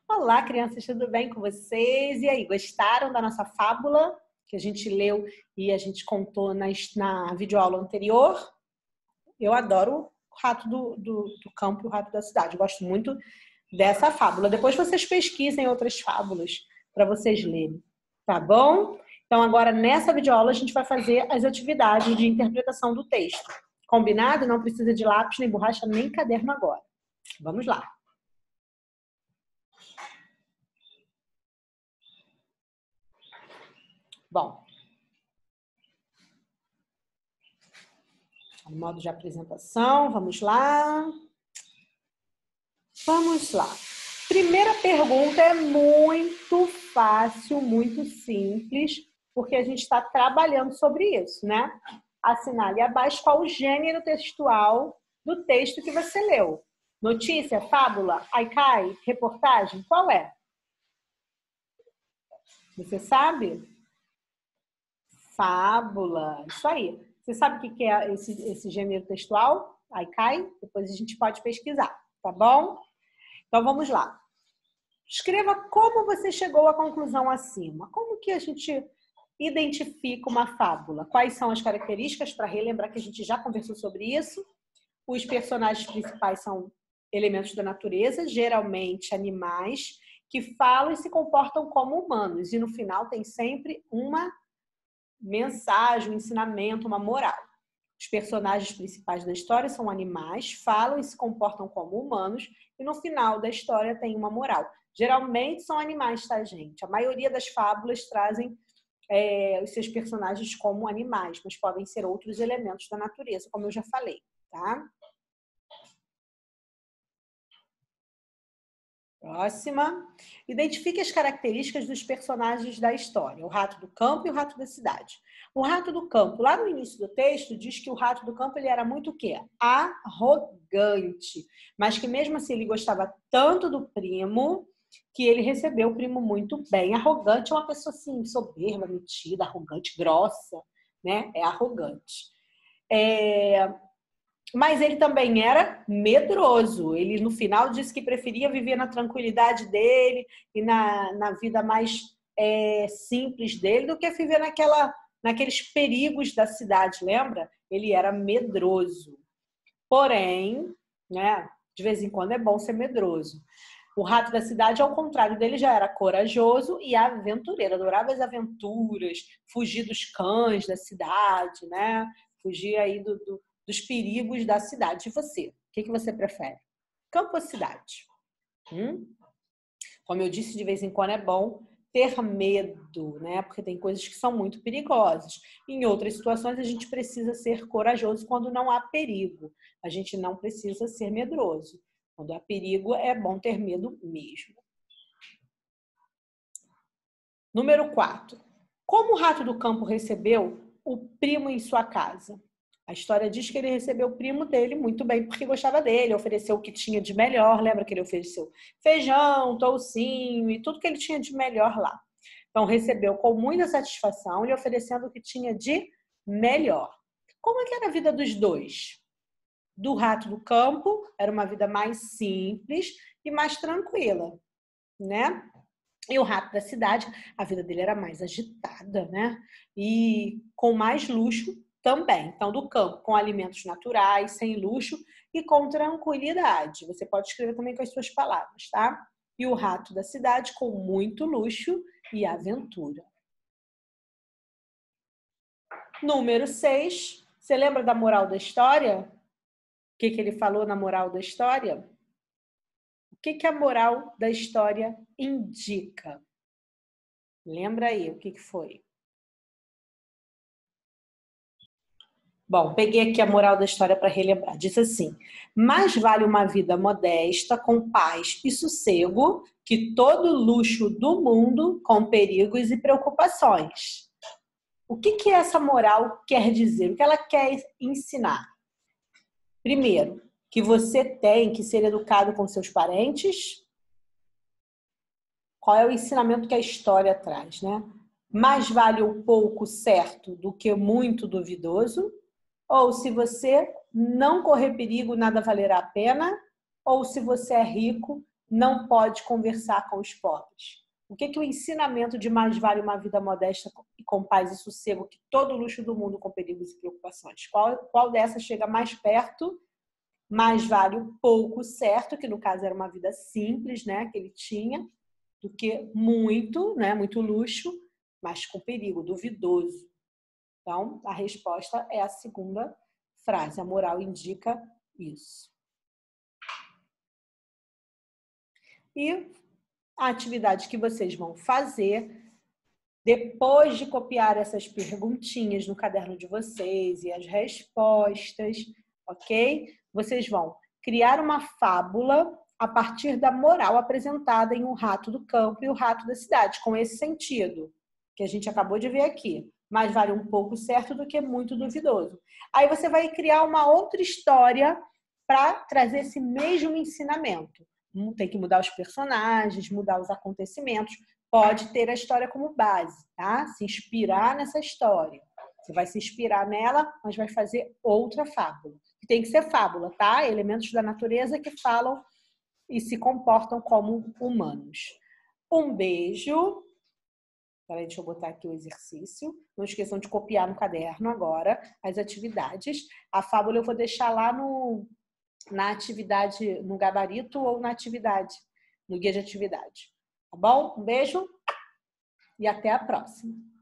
Olá, crianças, tudo bem com vocês? E aí, gostaram da nossa fábula que a gente leu e a gente contou na videoaula anterior? Eu adoro o rato do campo e o rato da cidade. Eu gosto muito dessa fábula. Depois vocês pesquisem outras fábulas para vocês lerem, tá bom? Então, agora nessa videoaula a gente vai fazer as atividades de interpretação do texto. Combinado? Não precisa de lápis, nem borracha, nem caderno agora. Vamos lá. Bom, no modo de apresentação, vamos lá. Vamos lá. Primeira pergunta é muito fácil, muito simples, porque a gente está trabalhando sobre isso, né? Assinale abaixo qual o gênero textual do texto que você leu. Notícia, fábula, haikai, reportagem, qual é? Você sabe? Fábula, isso aí. Você sabe o que é esse gênero textual? Haikai? Depois a gente pode pesquisar, tá bom? Então vamos lá. Escreva como você chegou à conclusão acima. Como que a gente identifica uma fábula? Quais são as características, para relembrar que a gente já conversou sobre isso? Os personagens principais são elementos da natureza, geralmente animais, que falam e se comportam como humanos. E no final tem sempre uma mensagem, um ensinamento, uma moral. Os personagens principais da história são animais, falam e se comportam como humanos, e no final da história tem uma moral. Geralmente são animais, tá, gente? A maioria das fábulas trazem os seus personagens como animais, mas podem ser outros elementos da natureza, como eu já falei, tá? Próxima. Identifique as características dos personagens da história, o rato do campo e o rato da cidade. O rato do campo, lá no início do texto, diz que o rato do campo ele era muito o quê? Arrogante. Mas que mesmo assim ele gostava tanto do primo que ele recebeu o primo muito bem. Arrogante é uma pessoa assim, soberba, metida, arrogante, grossa, né? É arrogante. Mas ele também era medroso. Ele, no final, disse que preferia viver na tranquilidade dele e na vida mais simples dele do que viver naqueles perigos da cidade, lembra? Ele era medroso. Porém, né, de vez em quando é bom ser medroso. O rato da cidade, ao contrário dele, já era corajoso e aventureiro. Adorava as aventuras, fugir dos cães da cidade, né? Fugir aí dos perigos da cidade. E você? O que você prefere? Campo ou cidade? Como eu disse, de vez em quando é bom ter medo, né? Porque tem coisas que são muito perigosas. Em outras situações, a gente precisa ser corajoso quando não há perigo. A gente não precisa ser medroso. Quando há perigo, é bom ter medo mesmo. Número 4. Como o rato do campo recebeu o primo em sua casa? A história diz que ele recebeu o primo dele muito bem porque gostava dele, ofereceu o que tinha de melhor. Lembra que ele ofereceu feijão, toucinho e tudo que ele tinha de melhor lá. Então, recebeu com muita satisfação e oferecendo o que tinha de melhor. Como é que era a vida dos dois? Do rato do campo, era uma vida mais simples e mais tranquila, né? E o rato da cidade, a vida dele era mais agitada, né? E com mais luxo também. Então, do campo, com alimentos naturais, sem luxo e com tranquilidade. Você pode escrever também com as suas palavras, tá? E o rato da cidade com muito luxo e aventura. Número 6. Você lembra da moral da história? O que ele falou na moral da história? O que a moral da história indica? Lembra aí o que foi? Bom, peguei aqui a moral da história para relembrar. Diz assim: mais vale uma vida modesta, com paz e sossego, que todo luxo do mundo com perigos e preocupações. O que essa moral quer dizer? O que ela quer ensinar? Primeiro, que você tem que ser educado com seus parentes. Qual é o ensinamento que a história traz, né? Mais vale o pouco certo do que muito duvidoso. Ou se você não correr perigo, nada valerá a pena. Ou se você é rico, não pode conversar com os pobres? O que o ensinamento de mais vale uma vida modesta e com paz e sossego que todo o luxo do mundo com perigos e preocupações? Qual dessas chega mais perto? Mais vale o pouco certo, que no caso era uma vida simples, né, que ele tinha, do que muito, né, muito luxo, mas com perigo, duvidoso. Então, a resposta é a segunda frase. A moral indica isso. E a atividade que vocês vão fazer, depois de copiar essas perguntinhas no caderno de vocês e as respostas, ok? Vocês vão criar uma fábula a partir da moral apresentada em O Rato do Campo e O Rato da Cidade, com esse sentido que a gente acabou de ver aqui. Mais vale um pouco certo do que muito duvidoso. Aí você vai criar uma outra história para trazer esse mesmo ensinamento. Tem que mudar os personagens, mudar os acontecimentos. Pode ter a história como base, tá? Se inspirar nessa história. Você vai se inspirar nela, mas vai fazer outra fábula. Tem que ser fábula, tá? Elementos da natureza que falam e se comportam como humanos. Um beijo. Peraí, deixa eu botar aqui o exercício. Não esqueçam de copiar no caderno agora as atividades. A fábula eu vou deixar lá na atividade, no gabarito ou na atividade, no guia de atividade. Tá bom? Um beijo e até a próxima.